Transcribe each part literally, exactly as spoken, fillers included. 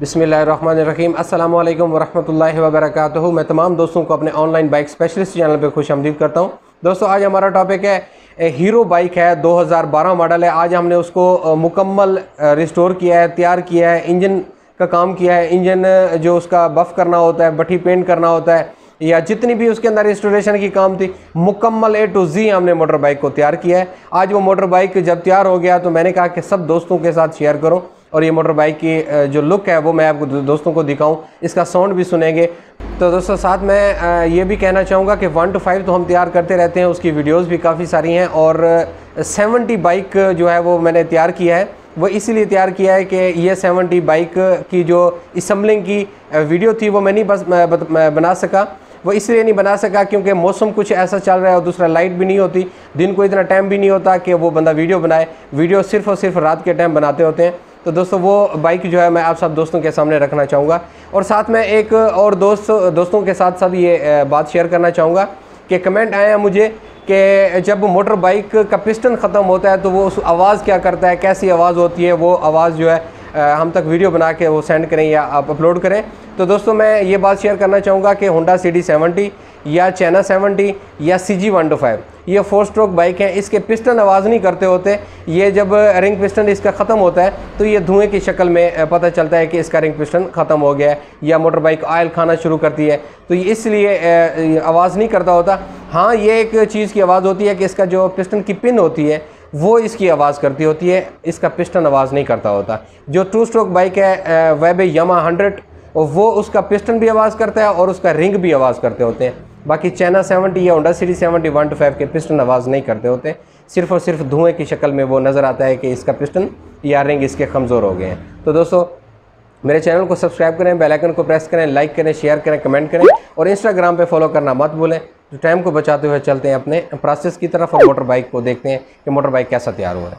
बिस्मिल्लाहिर्रहमानिर्रहीम अस्सलामु अलैकुम वरहमतुल्लाहि वबरकातुहू। मैं तमाम दोस्तों को अपने ऑनलाइन बाइक स्पेशलिस्ट चैनल पे खुश आमदीद करता हूँ। दोस्तों आज हमारा टॉपिक है हीरो बाइक है, दो हज़ार बारह मॉडल है। आज हमने उसको मुकम्मल रिस्टोर किया है, तैयार किया है, इंजन का काम किया है। इंजन जो उसका बफ़ करना होता है, भट्टी पेंट करना होता है, या जितनी भी उसके अंदर रिस्टोरेशन की काम थी, मुकम्मल ए टू जी हमने मोटर बाइक को तैयार किया है। आज वो मोटर बाइक जब तैयार हो गया तो मैंने कहा कि सब दोस्तों के साथ शेयर करूं और ये मोटर बाइक की जो लुक है वो मैं आपको दोस्तों को दिखाऊं, इसका साउंड भी सुनेंगे। तो दोस्तों साथ मैं ये भी कहना चाहूँगा कि वन टू फाइव तो हम तैयार करते रहते हैं, उसकी वीडियोज़ भी काफ़ी सारी हैं। और सेवेंटी बाइक जो है वो मैंने तैयार किया है, वो इसीलिए तैयार किया है कि ये सेवेंटी बाइक की जो असम्बलिंग की वीडियो थी वो मैं नहीं बस बना सका। वो इसलिए नहीं बना सका क्योंकि मौसम कुछ ऐसा चल रहा है और दूसरा लाइट भी नहीं होती, दिन को इतना टाइम भी नहीं होता कि वो बंदा वीडियो बनाए। वीडियो सिर्फ़ और सिर्फ रात के टाइम बनाते होते हैं। तो दोस्तों वो बाइक जो है मैं आप सब दोस्तों के सामने रखना चाहूँगा। और साथ में एक और दोस्त दोस्तों के साथ साथ ये बात शेयर करना चाहूँगा कि कमेंट आए हैं मुझे कि जब मोटर बाइक का पिस्टन ख़त्म होता है तो वो उस आवाज़ क्या करता है, कैसी आवाज़ होती है, वो आवाज़ जो है हम तक वीडियो बना के वो सेंड करें या आप अपलोड करें। तो दोस्तों मैं ये बात शेयर करना चाहूँगा कि होंडा सी डी सेवेंटी या चैना सेवेंटी या C G one two five ये फोर स्ट्रोक बाइक हैं, इसके पिस्टन आवाज़ नहीं करते होते। ये जब रिंग पिस्टन इसका ख़त्म होता है तो ये धुएं की शक्ल में पता चलता है कि इसका रिंग पिस्टन ख़त्म हो गया है या मोटर बाइक ऑयल खाना शुरू करती है, तो ये इसलिए आवाज़ नहीं करता होता। हाँ, ये एक चीज़ की आवाज़ होती है कि इसका जो पिस्टन की पिन होती है वो इसकी आवाज़ करती होती है, इसका पिस्टन आवाज़ नहीं करता होता। जो टू स्ट्रोक बाइक है वेबे यामा हंड्रेड, वो उसका पिस्टन भी आवाज़ करता है और उसका रिंग भी आवाज़ करते होते हैं। बाकी चैना सेवेंटी या Honda C D seventy one two five के पिस्टन आवाज़ नहीं करते होते, सिर्फ़ और सिर्फ धुएँ की शक्ल में वो नज़र आता है कि इसका पिस्टन या रिंग इसके कमज़ोर हो गए हैं। तो दोस्तों मेरे चैनल को सब्सक्राइब करें, बेल आइकन को प्रेस करें, लाइक करें, शेयर करें, कमेंट करें और इंस्टाग्राम पे फॉलो करना मत भूलें। तो टाइम को बचाते हुए चलते हैं अपने प्रोसेस की तरफ और मोटर बाइक को देखते हैं कि मोटर बाइक कैसा तैयार हुआ है।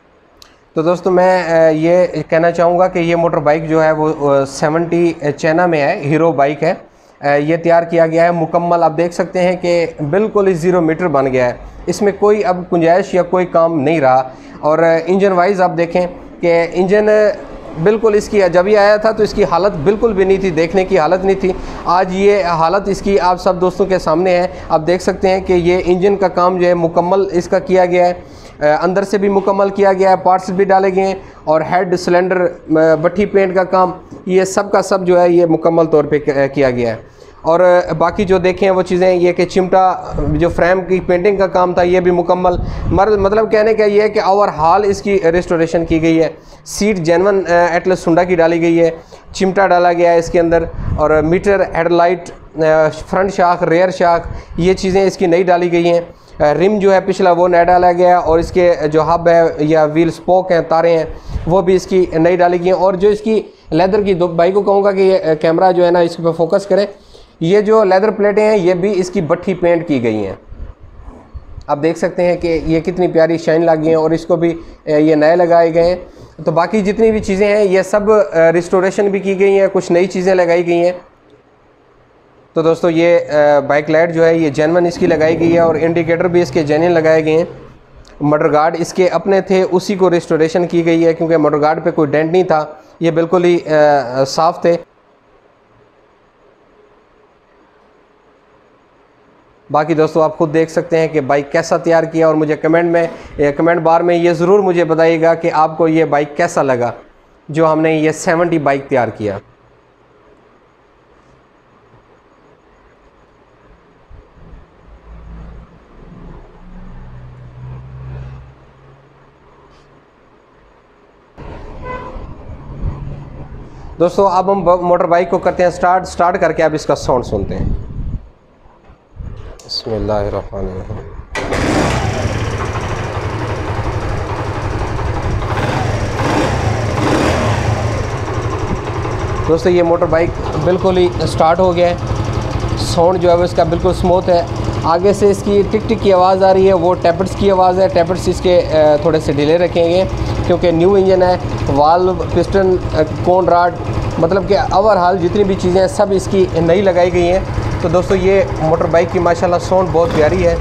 तो दोस्तों मैं ये कहना चाहूँगा कि ये मोटर बाइक जो है वो सेवेंटी चैना में है, हीरो बाइक है। ये तैयार किया गया है मुकम्मल, आप देख सकते हैं कि बिल्कुल ही ज़ीरो मीटर बन गया है, इसमें कोई अब गुंजाइश या कोई काम नहीं रहा। और इंजन वाइज आप देखें कि इंजन बिल्कुल इसकी जब ये आया था तो इसकी हालत बिल्कुल भी नहीं थी, देखने की हालत नहीं थी। आज ये हालत इसकी आप सब दोस्तों के सामने है। आप देख सकते हैं कि ये इंजन का काम जो है मुकम्मल इसका किया गया है, अंदर से भी मुकम्मल किया गया है, पार्ट्स भी डाले गए हैं और हेड सिलेंडर भट्टी पेंट का काम ये सब का सब जो है ये मुकम्मल तौर पे किया गया है। और बाकी जो देखें वो चीज़ें ये कि चिमटा जो फ्रेम की पेंटिंग का काम था ये भी मुकम्मल, मतलब कहने का ये है कि ओवरहाल इसकी रिस्टोरेशन की गई है। सीट जेनवन एटलस हुंडा की डाली गई है, चिमटा डाला गया है इसके अंदर और meter, headlight, front shock, rear shock, ये चीज़ें इसकी नई डाली गई हैं। रिम जो है पिछला वो नया डाला गया और इसके जो हब है या व्हील स्पोक हैं, तारें हैं, वो भी इसकी नई डाली गई हैं। और जो इसकी लेदर की दो बाइक को कहूँगा कि ये कैमरा जो है ना इस पर फोकस करें, ये जो लेदर प्लेटें हैं ये भी इसकी भट्टी पेंट की गई हैं। आप देख सकते हैं कि ये कितनी प्यारी शाइन लगी हैं और इसको भी ये नए लगाए गए हैं। तो बाकी जितनी भी चीज़ें हैं ये सब रिस्टोरेशन भी की गई हैं, कुछ नई चीज़ें लगाई गई हैं। तो दोस्तों ये बाइक लाइट जो है ये जेन्युइन इसकी लगाई गई है और इंडिकेटर भी इसके जेन्युइन लगाए गए हैं। मडर गार्ड इसके अपने थे, उसी को रिस्टोरेशन की गई है क्योंकि मडर गार्ड पे कोई डेंट नहीं था, ये बिल्कुल ही साफ़ थे। बाकी दोस्तों आप खुद देख सकते हैं कि बाइक कैसा तैयार किया और मुझे कमेंट में कमेंट बार में ये ज़रूर मुझे बताइएगा कि आपको ये बाइक कैसा लगा जो हमने ये सेवेंटी बाइक तैयार किया। दोस्तों अब हम मोटर बाइक को करते हैं स्टार्ट स्टार्ट करके अब इसका साउंड सुनते हैं। बिस्मिल्लाहिर्रहमानिर्रहीम। दोस्तों ये मोटर बाइक बिल्कुल ही स्टार्ट हो गया है, साउंड जो है वो इसका बिल्कुल स्मूथ है। आगे से इसकी टिक टिक की आवाज़ आ रही है, वो टैपर्स की आवाज़ है। टैपर्स इसके थोड़े से डिले रखेंगे क्योंकि न्यू इंजन है। वाल्व, पिस्टन, कोन राड, मतलब कि ओवरहाल जितनी भी चीज़ें हैं सब इसकी नई लगाई गई हैं। तो दोस्तों ये मोटर बाइक की माशाल्लाह साउंड बहुत प्यारी है।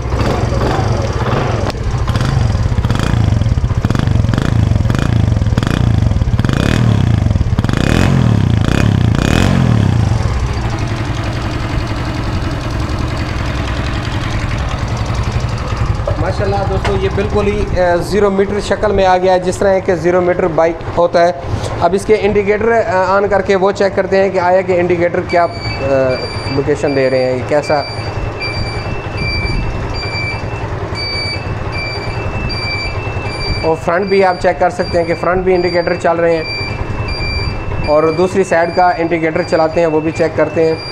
माशाल्लाह दोस्तों ये बिल्कुल ही ज़ीरो मीटर शक्ल में आ गया है, जिस तरह के ज़ीरो मीटर बाइक होता है। अब इसके इंडिकेटर ऑन करके वो चेक करते हैं कि आया कि इंडिकेटर क्या लोकेशन दे रहे हैं, कैसा। और फ्रंट भी आप चेक कर सकते हैं कि फ्रंट भी इंडिकेटर चल रहे हैं, और दूसरी साइड का इंडिकेटर चलाते हैं वो भी चेक करते हैं।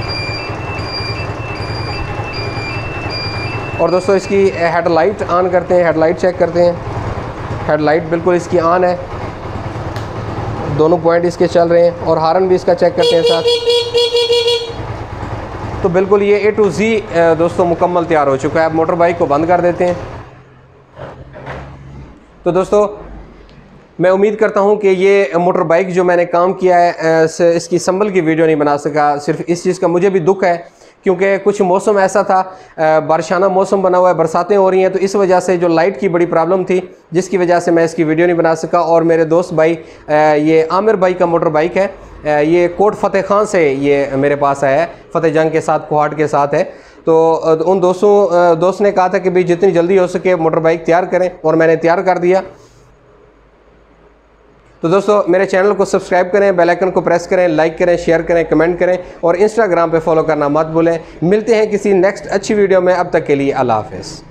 और दोस्तों इसकी हेडलाइट ऑन करते हैं, हेडलाइट चेक करते हैं। हेडलाइट बिल्कुल इसकी ऑन है, दोनों पॉइंट इसके चल रहे हैं, और हार्न भी इसका चेक करते हैं साथ। तो बिल्कुल ये ए टू जी दोस्तों मुकम्मल तैयार हो चुका है। अब मोटर बाइक को बंद कर देते हैं। तो दोस्तों मैं उम्मीद करता हूं कि ये मोटर बाइक जो मैंने काम किया है इसकी संभल की वीडियो नहीं बना सका। सिर्फ इस चीज़ का मुझे भी दुख है, क्योंकि कुछ मौसम ऐसा था, बारिशाना मौसम बना हुआ है, बरसातें हो रही हैं, तो इस वजह से जो लाइट की बड़ी प्रॉब्लम थी, जिसकी वजह से मैं इसकी वीडियो नहीं बना सका। और मेरे दोस्त भाई, ये आमिर भाई का मोटर बाइक है, ये कोट फ़तेह खान से ये मेरे पास आया है, फ़तेह जंग के साथ, कोहाट के साथ है। तो उन दोस्तों दोस्त ने कहा था कि भाई जितनी जल्दी हो सके मोटर बाइक तैयार करें, और मैंने तैयार कर दिया। तो दोस्तों मेरे चैनल को सब्सक्राइब करें, बेल आइकन को प्रेस करें, लाइक करें, शेयर करें, कमेंट करें, और इंस्टाग्राम पे फॉलो करना मत भूलें। मिलते हैं किसी नेक्स्ट अच्छी वीडियो में, अब तक के लिए अल्लाह हाफ़िज़।